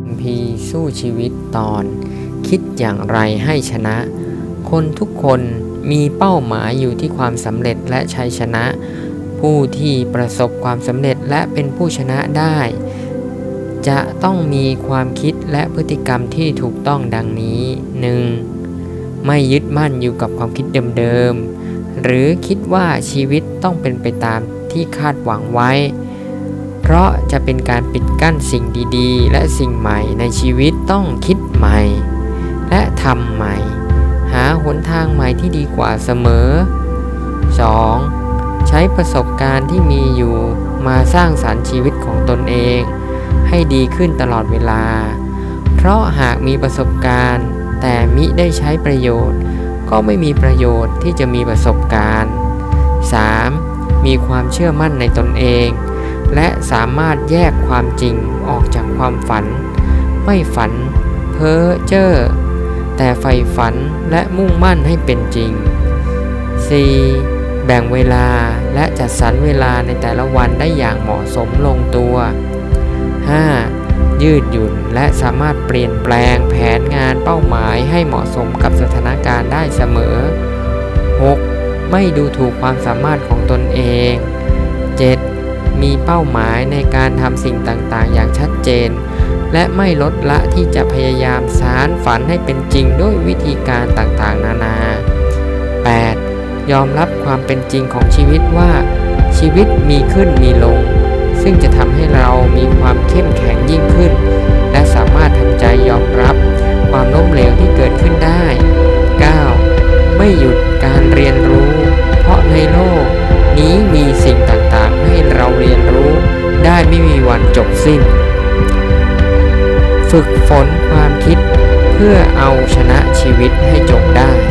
พีสู้ชีวิตตอนคิดอย่างไรให้ชนะคนทุกคนมีเป้าหมายอยู่ที่ความสำเร็จและชัยชนะผู้ที่ประสบความสำเร็จและเป็นผู้ชนะได้จะต้องมีความคิดและพฤติกรรมที่ถูกต้องดังนี้ 1. ไม่ยึดมั่นอยู่กับความคิดเดิมๆหรือคิดว่าชีวิตต้องเป็นไปตามที่คาดหวังไว้เพราะจะเป็นการปิดกั้นสิ่งดีๆและสิ่งใหม่ในชีวิตต้องคิดใหม่และทำใหม่หาหนทางใหม่ที่ดีกว่าเสมอ 2. ใช้ประสบการณ์ที่มีอยู่มาสร้างสรรค์ชีวิตของตนเองให้ดีขึ้นตลอดเวลาเพราะหากมีประสบการณ์แต่มิได้ใช้ประโยชน์ก็ไม่มีประโยชน์ที่จะมีประสบการณ์ 3. มีความเชื่อมั่นในตนเองและสามารถแยกความจริงออกจากความฝันไม่ฝันเพ้อเจ้อแต่ใฝ่ฝันและมุ่งมั่นให้เป็นจริง 4. แบ่งเวลาและจัดสรรเวลาในแต่ละวันได้อย่างเหมาะสมลงตัว 5. ยืดหยุ่นและสามารถเปลี่ยนแปลงแผนงานเป้าหมายให้เหมาะสมกับสถานการณ์ได้เสมอ 6. ไม่ดูถูกความสามารถของตนเอง 7. มีเป้าหมายในการทำสิ่งต่างๆอย่างชัดเจนและไม่ลดละที่จะพยายามสานฝันให้เป็นจริงด้วยวิธีการต่างๆนานา 8. ยอมรับความเป็นจริงของชีวิตว่าชีวิตมีขึ้นมีลงซึ่งจะทำให้เรามีความเข้มแข็งยิ่งขึ้นและสามารถทำใจยอมรับความล้มเหลวที่เกิดขึ้นได้ 9. ไม่หยุดการเรียนรู้เพราะในโลกนี้มีสิ่งต่างๆให้เราเรียนรู้ได้ไม่มีวันจบสิ้นฝึกฝนความคิดเพื่อเอาชนะชีวิตให้จบได้